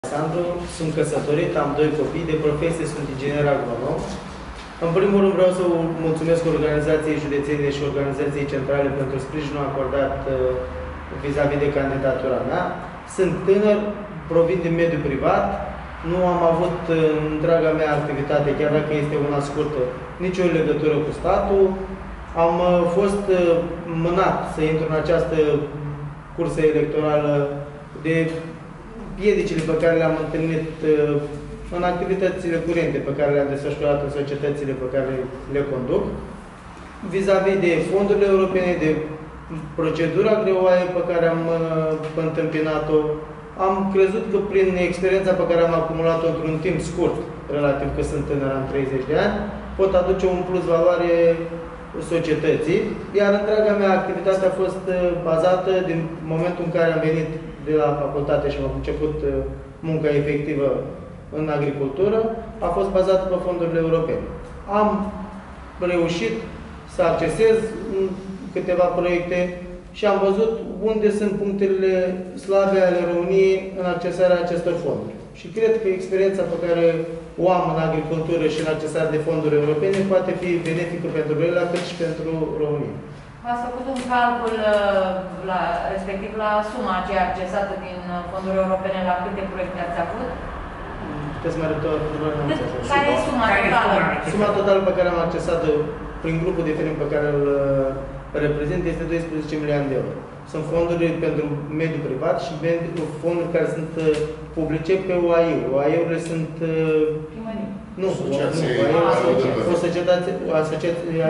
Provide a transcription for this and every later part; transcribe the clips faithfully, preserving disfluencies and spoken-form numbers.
Alexandru, sunt căsătorit, am doi copii, de profesie sunt inginer agronom. În primul rând vreau să mulțumesc organizației județene și organizației centrale pentru sprijinul acordat vis-a-vis -vis de candidatura mea. Sunt tânăr, provin din mediul privat, nu am avut în întreaga mea activitate, chiar dacă este una scurtă, nicio legătură cu statul. Am fost mânat să intru în această cursă electorală de piedicile pe care le-am întâlnit în activitățile curente pe care le-am desfășurat în societățile pe care le conduc, vis-a-vis -vis de fondurile europene, de procedura greoaie pe care am întâmpinat-o. Am crezut că prin experiența pe care am acumulat-o într-un timp scurt, relativ că sunt tânăr, am treizeci de ani, pot aduce un plus valoare societății, iar întreaga mea activitate a fost bazată din momentul în care am venit de la facultate și am început munca efectivă în agricultură, a fost bazată pe fondurile europene. Am reușit să accesez câteva proiecte și am văzut unde sunt punctele slabe ale României în accesarea acestor fonduri. Și cred că experiența pe care o am în agricultură și în accesarea de fonduri europene poate fi benefică pentru ele, la cât și pentru România. Ați făcut un calcul, la, respectiv la suma aceea accesată din fonduri europene, la câte proiecte ați avut? Puteți mai arăta? Care e suma totală? Suma totală pe care am accesat prin grupul de firme pe care îl reprezint este doisprezece milioane de euro. Sunt fonduri pentru mediul privat și fonduri care sunt publice pe O A I. O A I-urile sunt... Primării. Nu, o societate, o asociație...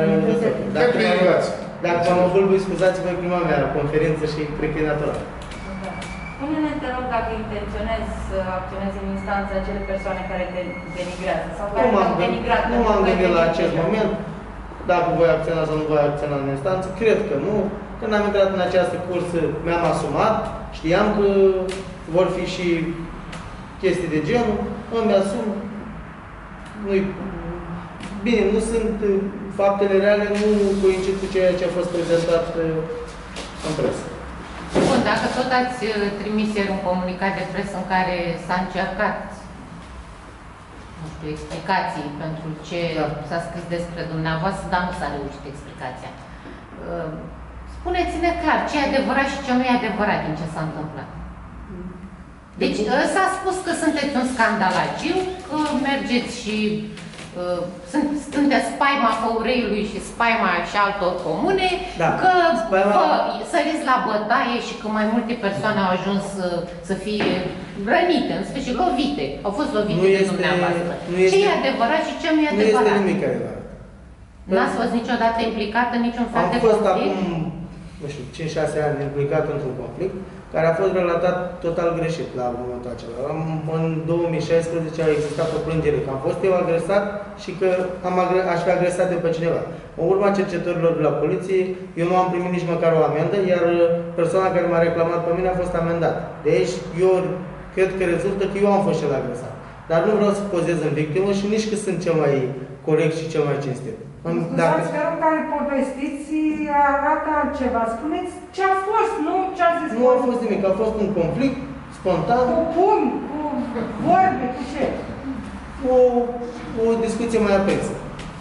Dacă mă vâlbui, scuzați-vă prima mea conferință și cred că e natural. Spune-ne, te rog, dacă intenționezi să acționezi în instanță acele persoane care te denigrează sau care te-au denigrat. Nu m-am gândit la acest moment, dacă voi acționa sau nu voi acționa în instanță. Cred că nu. Când am intrat în această cursă, mi-am asumat, știam că vor fi și chestii de genul, îmi asum. Nu-i... Bine, nu sunt faptele reale, nu coincid cu ceea ce a fost prezentat în presă. Bun, dacă tot ați trimis ieri un comunicat de presă în care s-a încercat, nu știu, explicații pentru ce da. s-a scris despre dumneavoastră, dar nu s-a reușit explicația. Spuneți-ne clar ce e adevărat și ce nu e adevărat din ce s-a întâmplat. Deci s-a spus că sunteți un scandalagiu, că mergeți și uh, sunt, sunteți spaima Făureiului și spaima și altor comune, da. că spaima... vă săriți la bătaie și că mai multe persoane au ajuns să, să fie rănite, în sfârșit lovite. Au fost lovite de dumneavoastră. Ce e adevărat și ce nu e adevărat? Nu este nimic adevărat. N-ați fost niciodată implicat în niciun fel de conflict? Am fost acum, nu știu, cinci șase ani implicat într-un conflict care a fost relatat total greșit la momentul acela. În două mii șaisprezece a existat o plângere că am fost eu agresat și că am agre aș fi agresat de pe cineva. În urma cercetărilor de la poliție, eu nu am primit nici măcar o amendă, iar persoana care m-a reclamat pe mine a fost amendată. Deci, eu cred că rezultă că eu am fost cel agresat. Dar nu vreau să pozez în victimă și nici că sunt cel mai corect și cel mai cinstit. Scuzați, felul în care povestiți arată altceva. Spuneți ce a fost, nu ce a zis. Nu a fost nimic, a fost un conflict spontan. Cu pumni, cu vorbe, cu ce? O, o discuție mai aprinsă.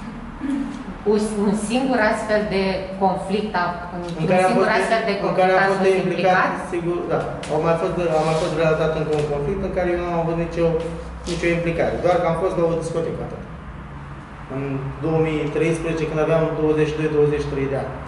Un singur astfel de conflict, în un singur astfel de conflict a fost implicat, sigur, da. Au mai fost, a mai fost relatat încă un conflict în care eu nu am avut nicio, nicio implicare. Doar că am fost la o discotecă atât. În două mii treisprezece, când aveam douăzeci și doi douăzeci și trei de ani.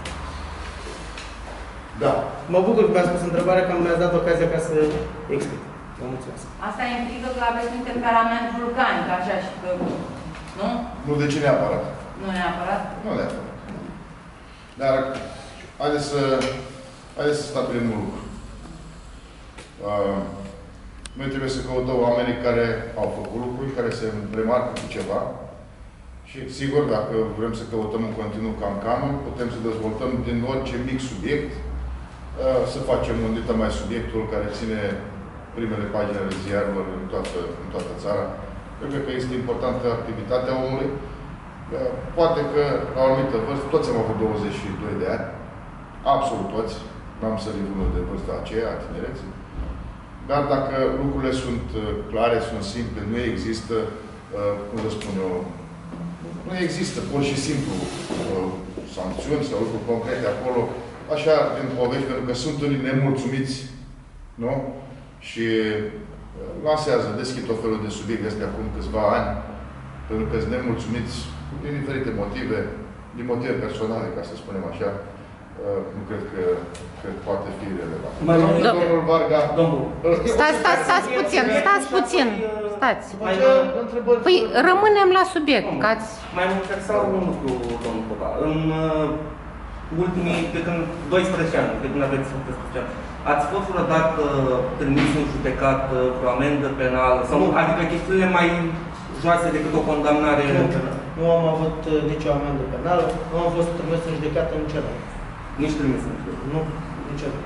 Da. Mă bucur că mi-a spus întrebarea, că mi-ați dat ocazia ca să explic. Vă mulțumesc. Asta implică că aveți un temperament vulcanic, așa și că... Nu? Nu, de ce neapărat? Nu neapărat? Nu neapărat. Dar, haideți să, haideți să stabilim un lucru. Uh, noi trebuie să căutăm oamenii care au făcut lucruri, care se remarcă cu ceva. Și, sigur, dacă vrem să căutăm în continuu cancanul, putem să dezvoltăm din orice mic subiect, să facem un dită mai subiectul care ține primele pagini ale ziarilor în toată, în toată țara. Cred că este importantă activitatea omului. Poate că, la o anumită vârstă, toți am avut douăzeci și doi de ani, absolut toți, n-am sărit unul de vârsta aceea, a tinereții. Dar dacă lucrurile sunt clare, sunt simple, nu există, cum să spun eu, nu există pur și simplu sancțiuni sau lucruri concrete acolo, așa în povești, pentru că sunt unii nemulțumiți, nu? Și lansează, deschid tot felul de subiecte astea acum câțiva ani, pentru că sunt nemulțumiți din diferite motive, din motive personale, ca să spunem așa, nu cred că, că poate fi relevant. Domnul Varga... Stați, stați, stați puțin, stați puțin, stați. Păi rămânem la subiect, că ați... Mai mult sau un lucru, domnul Popa. În ultimii, de când doisprezece ani, de când aveți doisprezece ani, ați fost vreodată trimis în judecată cu amendă penală? Sau, adică chestiunile mai joase decât o condamnare penală? Nu am avut nicio amendă penală, nu am fost trimis în judecată niciodată. Nici trimis în judecată? Nu, niciodată.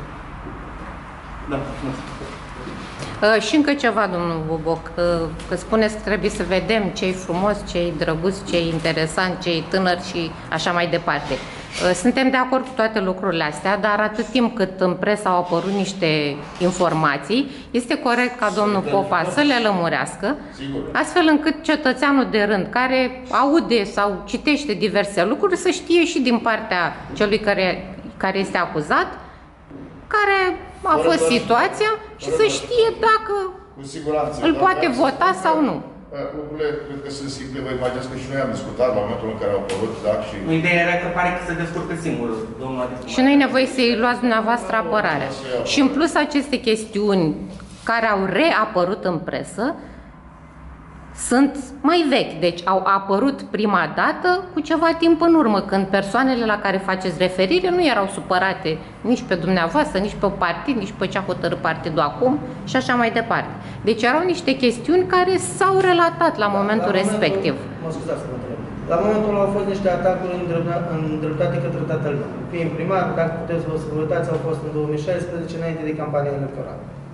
Da, mulțumesc. Uh, și încă ceva, domnul Buboc, uh, că spuneți că trebuie să vedem ce-i frumos, ce-i drăguț, ce-i interesant, ce-i tânăr și așa mai departe. Uh, suntem de acord cu toate lucrurile astea, dar atât timp cât în presă au apărut niște informații, este corect ca domnul Popa să le lămurească, astfel încât cetățeanul de rând care aude sau citește diverse lucruri să știe și din partea celui care, care este acuzat, care a fost situația și să știe dacă îl poate vota sau nu. Lucrurile cred că sunt simple, vă imaginați că și noi am discutat la momentul în care au apărut, da? Și... Ideea era că pare că se descurcă singur, domnul Adis. Și nu-i nevoie să-i luați dumneavoastră apărarea. Și în plus aceste chestiuni care au reapărut în presă sunt mai vechi, deci au apărut prima dată cu ceva timp în urmă, când persoanele la care faceți referire nu erau supărate nici pe dumneavoastră, nici pe partid, nici pe ce a hotărât partidul acum și așa mai departe. Deci erau niște chestiuni care s-au relatat la momentul la respectiv. Momentul, mă scuzați să mă întreb. La momentul ăla au fost niște atacuri îndreptate către tatăl meu. Fiind primar, dacă puteți să vă uitați, au fost în două mii șaisprezece, înainte de campania electorală.